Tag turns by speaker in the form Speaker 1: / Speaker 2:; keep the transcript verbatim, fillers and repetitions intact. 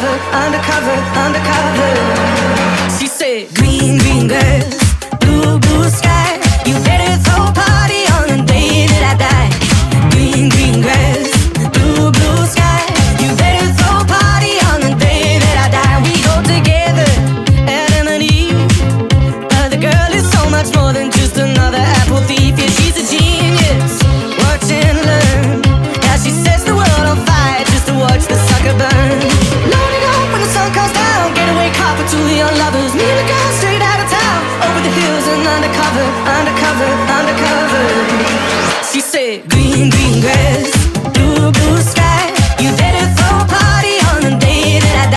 Speaker 1: undercover, undercover, undercover. She said, green, green grass, blue, blue sky. You better throw a party on the day that I die. Green, green grass, blue, blue sky. You better throw a party on the day that I die. We go together, Adam and Eve. But the girl is so much more than just another apple thief. Yeah, she's a genius. Watch and learn. Now she sets the world on fire just to watch the sucker burn. Loading up when the sun comes down. Getaway car for two young lovers. Me and the girl straight out of town, over the hills and undercover.